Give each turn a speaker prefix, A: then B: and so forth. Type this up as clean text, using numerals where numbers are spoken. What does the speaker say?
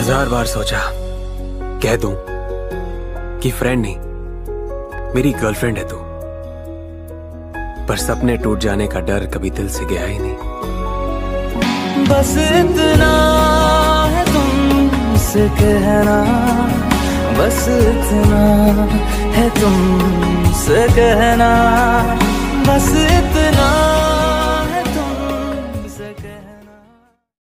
A: 1000 बार सोचा कह दूं कि फ्रेंड नहीं मेरी गर्लफ्रेंड है तू, पर सपने टूट जाने का डर कभी दिल से गया ही नहीं।
B: बस इतना है तुमसे कहना, बस इतना है तुमसे कहना, बस इतना